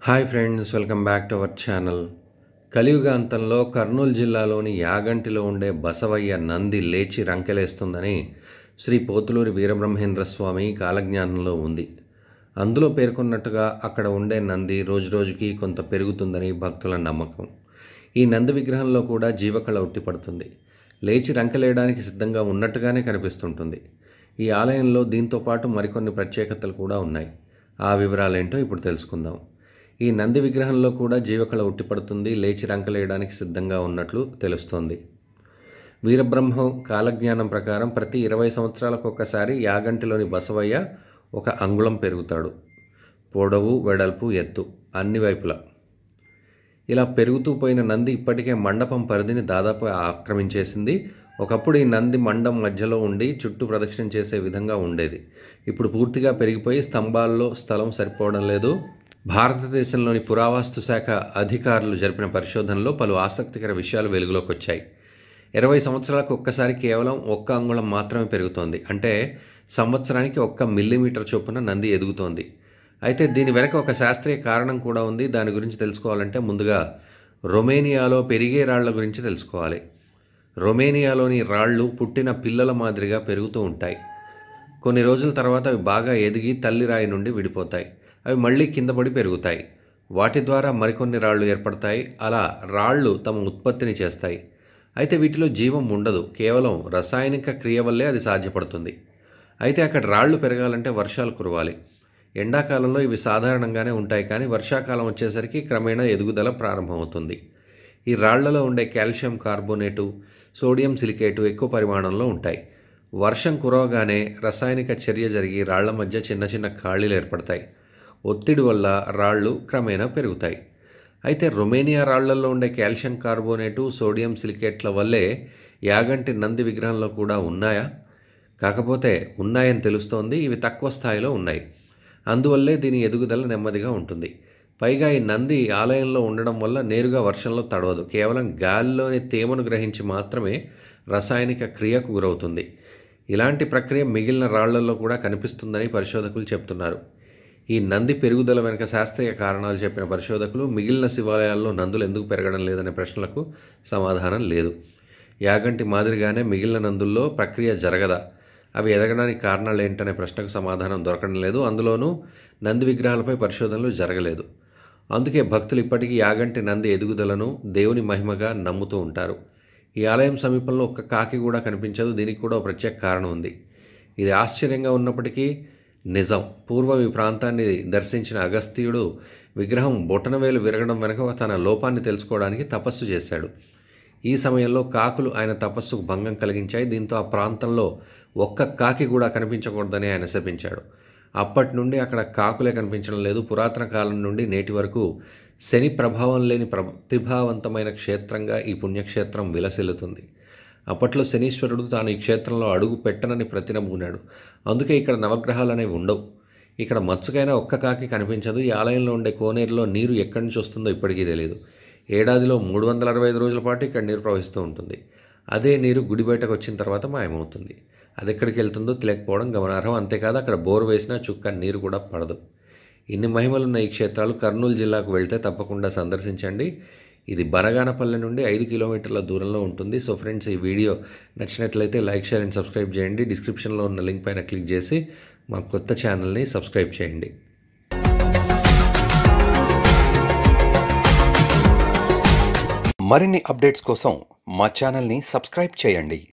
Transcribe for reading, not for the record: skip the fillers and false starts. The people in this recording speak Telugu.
Hi friends, welcome back to our channel. కలియుగాంతంలో కర్నూలు జిల్లాలోని యాగంటిలో ఉండే బసవయ్య నంది లేచి రంకెలేస్తుందని శ్రీ పోతులూరి వీరబ్రహ్మేంద్ర స్వామి కాలజ్ఞానంలో ఉంది. అందులో పేర్కొన్నట్టుగా అక్కడ ఉండే నంది రోజురోజుకి కొంత పెరుగుతుందని భక్తుల నమ్మకం. ఈ నంది విగ్రహంలో కూడా జీవకళ ఉట్టిపడుతుంది. లేచి రంకెలేయడానికి సిద్ధంగా ఉన్నట్టుగానే కనిపిస్తుంటుంది. ఈ ఆలయంలో దీంతో పాటు మరికొన్ని ప్రత్యేకతలు కూడా ఉన్నాయి. ఆ వివరాలేంటో ఇప్పుడు తెలుసుకుందాం. ఈ నంది విగ్రహంలో కూడా జీవకళ ఉట్టిపడుతుంది, లేచి రంకలేయడానికి సిద్ధంగా ఉన్నట్లు తెలుస్తోంది. వీరబ్రహ్మం కాలజ్ఞానం ప్రకారం ప్రతి 20 సంవత్సరాలకు ఒక్కసారి యాగంటిలోని బసవయ్య 1 అంగుళం పెరుగుతాడు. పొడవు, వెడల్పు, ఎత్తు అన్ని వైపులా. ఇలా పెరుగుతూ పోయిన నంది ఇప్పటికే మండపం పరిధిని దాదాపు ఆక్రమించేసింది. ఒకప్పుడు ఈ నంది మండం మధ్యలో ఉండి చుట్టూ ప్రదక్షిణ చేసే విధంగా ఉండేది. ఇప్పుడు పూర్తిగా పెరిగిపోయి స్తంభాల్లో స్థలం సరిపోవడం లేదు. భారతదేశంలోని పురావస్తు శాఖ అధికారులు జరిపిన పరిశోధనలో పలు ఆసక్తికర విషయాలు వెలుగులోకి వచ్చాయి. 20 సంవత్సరాలకు ఒక్కసారి కేవలం 1 అంగుళం మాత్రమే పెరుగుతోంది. అంటే సంవత్సరానికి 1 మిల్లీమీటర్ చొప్పున నంది ఎదుగుతోంది. అయితే దీని వెనక ఒక శాస్త్రీయ కారణం కూడా ఉంది. దాని గురించి తెలుసుకోవాలంటే ముందుగా రొమేనియాలో పెరిగే రాళ్ల గురించి తెలుసుకోవాలి. రొమేనియాలోని రాళ్ళు పుట్టిన పిల్లల మాదిరిగా పెరుగుతూ ఉంటాయి. కొన్ని రోజుల తర్వాత అవి బాగా ఎదిగి తల్లి రాయి నుండి విడిపోతాయి. అవి మళ్ళీ కింద పడి పెరుగుతాయి. వాటి ద్వారా మరికొన్ని రాళ్ళు ఏర్పడతాయి. అలా రాళ్ళు తమ ఉత్పత్తిని చేస్తాయి. అయితే వీటిలో జీవం ఉండదు. కేవలం రసాయనిక క్రియ వల్లే అది సాధ్యపడుతుంది. అయితే అక్కడ రాళ్ళు పెరగాలంటే వర్షాలు కురవాలి. ఎండాకాలంలో ఇవి సాధారణంగానే ఉంటాయి, కానీ వర్షాకాలం వచ్చేసరికి క్రమేణా ఎదుగుదల ప్రారంభమవుతుంది. ఈ రాళ్లలో ఉండే కాల్షియం కార్బోనేటు, సోడియం సిలికేటు ఎక్కువ పరిమాణంలో ఉంటాయి. వర్షం కురవగానే రసాయనిక చర్య జరిగి రాళ్ల మధ్య చిన్న చిన్న ఖాళీలు ఏర్పడతాయి. ఒత్తిడి వల్ల రాళ్ళు క్రమేణా పెరుగుతాయి. అయితే రొమేనియా రాళ్లలో ఉండే కాల్షియం కార్బోనేటు, సోడియం సిలికేట్ల వల్లే యాగంటి నంది విగ్రహంలో కూడా ఉన్నాయా? కాకపోతే ఉన్నాయని తెలుస్తోంది. ఇవి తక్కువ స్థాయిలో ఉన్నాయి. అందువల్లే దీని ఎదుగుదల నెమ్మదిగా ఉంటుంది. పైగా ఈ నంది ఆలయంలో ఉండడం వల్ల నేరుగా వర్షంలో తడవదు. కేవలం గాలిలోని తేమను గ్రహించి మాత్రమే రసాయనిక క్రియకు గురవుతుంది. ఇలాంటి ప్రక్రియ మిగిలిన రాళ్లలో కూడా కనిపిస్తుందని పరిశోధకులు చెప్తున్నారు. ఈ నంది పెరుగుదల వెనుక శాస్త్రీయ కారణాలు చెప్పిన పరిశోధకులు మిగిలిన శివాలయాల్లో నందులు ఎందుకు పెరగడం లేదనే ప్రశ్నలకు సమాధానం లేదు. యాగంటి మాదిరిగానే మిగిలిన నందుల్లో ప్రక్రియ జరగదా? అవి ఎదగడానికి కారణాలు ఏంటనే ప్రశ్నకు సమాధానం దొరకడం లేదు. అందులోనూ నంది విగ్రహాలపై పరిశోధనలు జరగలేదు. అందుకే భక్తులు ఇప్పటికీ యాగంటి నంది ఎదుగుదలను దేవుని మహిమగా నమ్ముతూ ఉంటారు. ఈ ఆలయం సమీపంలో ఒక్క కాకి కూడా కనిపించదు. దీనికి కూడా ఒక ప్రత్యేక కారణం ఉంది. ఇది ఆశ్చర్యంగా ఉన్నప్పటికీ నిజం. పూర్వం ఈ ప్రాంతాన్ని దర్శించిన అగస్త్యుడు విగ్రహం బొటనవేలు విరగడం వెనుక తన లోపాన్ని తెలుసుకోవడానికి తపస్సు చేశాడు. ఈ సమయంలో కాకులు ఆయన తపస్సుకు భంగం కలిగించాయి. దీంతో ఆ ప్రాంతంలో ఒక్క కాకి కూడా కనిపించకూడదని ఆయన శపించాడు. అప్పటి నుండి అక్కడ కాకులే కనిపించడం లేదు. పురాతన కాలం నుండి నేటి వరకు శని ప్రభావం లేని ప్రతిభావంతమైన క్షేత్రంగా ఈ పుణ్యక్షేత్రం విలసిల్లుతుంది. అప్పట్లో శనీశ్వరుడు తాను ఈ క్షేత్రంలో అడుగు పెట్టనని ప్రతినబూనాడు. అందుకే ఇక్కడ నవగ్రహాలు అనేవి ఉండవు. ఇక్కడ మచ్చుకైనా ఒక్క కాకి కనిపించదు. ఈ ఆలయంలో ఉండే కోనేరులో నీరు ఎక్కడి నుంచి వస్తుందో ఇప్పటికీ తెలియదు. ఏడాదిలో 365 రోజుల పాటు ఇక్కడ నీరు ప్రవహిస్తూ ఉంటుంది. అదే నీరు గుడి బయటకు వచ్చిన తర్వాత మాయమవుతుంది. అది ఎక్కడికి వెళ్తుందో తెలియకపోవడం గమనార్హం. అంతేకాదు అక్కడ బోరు వేసినా చుక్క నీరు కూడా పడదు. ఇన్ని మహిమలున్న ఈ క్షేత్రాలు కర్నూలు జిల్లాకు వెళ్తే తప్పకుండా సందర్శించండి. ఇది బనగానపల్లె నుండి 5 కిలోమీటర్ల దూరంలో ఉంటుంది. సో ఫ్రెండ్స్, ఈ వీడియో నచ్చినట్లయితే లైక్, షేర్ అండ్ సబ్స్క్రైబ్ చేయండి. డిస్క్రిప్షన్లో ఉన్న లింక్ పైన క్లిక్ చేసి మా కొత్త ఛానల్ని సబ్స్క్రైబ్ చేయండి. మరిన్ని అప్డేట్స్ కోసం మా ఛానల్ని సబ్స్క్రైబ్ చేయండి.